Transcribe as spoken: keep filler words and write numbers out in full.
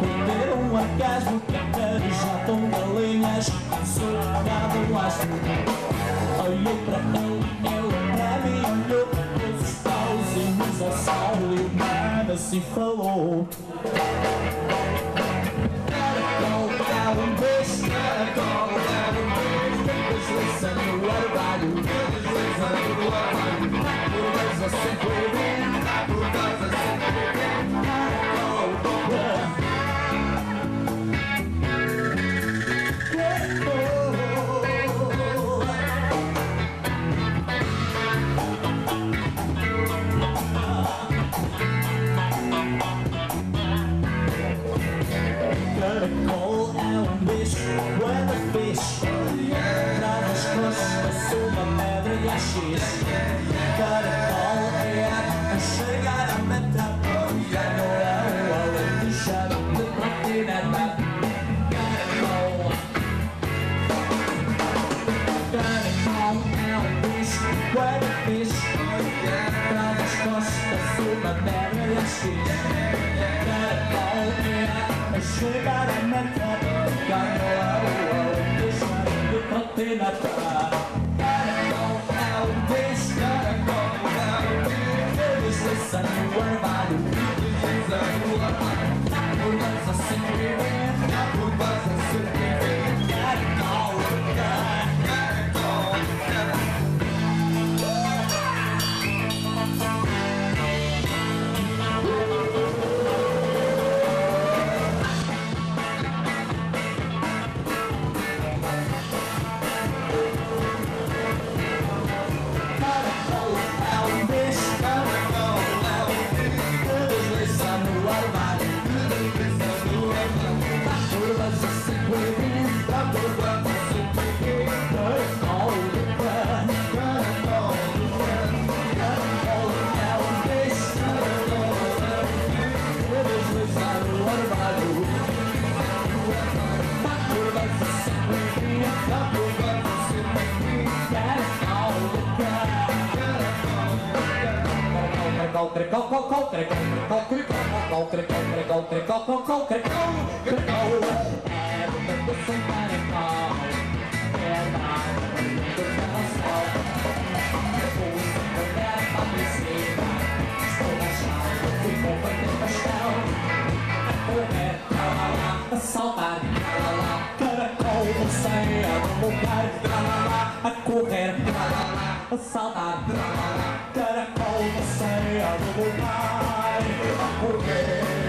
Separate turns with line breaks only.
ter um orgasmo, cantando já estão galinhas, socado lastro. Olhou para ele, ele para mim olhou, pôs os pauzinhos ao sol e nada se falou. Caracol dá um beijo, caracol dá um beijo, desliza no armário, desliza no armário, por causa sempre bem, por causa sempre bem, caracol. Caracol é um bicho, bué de bicho, traz as costas uma pedra e a X. Caracol é a chegar a meta, já não é o alentejado de continente. Caracol, caracol é um bicho, bué de bicho, traz as costas uma pedra e a X. Caracol é chegar a meta, ganhou o deixar de continente. Caracol é um bicho, caracol é um bicho, desliza no armário, desliza no armário, por causa sempre vem, por causa sempre vem. Caracol, caracol, Caracol, caracol, caracol, caracol, caracol, caracol, caracol, caracol, caracol, é o tempo sem caracol, é nada, do caracol, vou sempre dar a princesa, estou na chave, fui com o bater pastel, a correr, lá lá lá, a saltar, lá lá lá, caracol, você é do lugar, lá lá lá, a correr, lá lá lá, a saltar, lá lá lá, caracol, você é do lugar, porque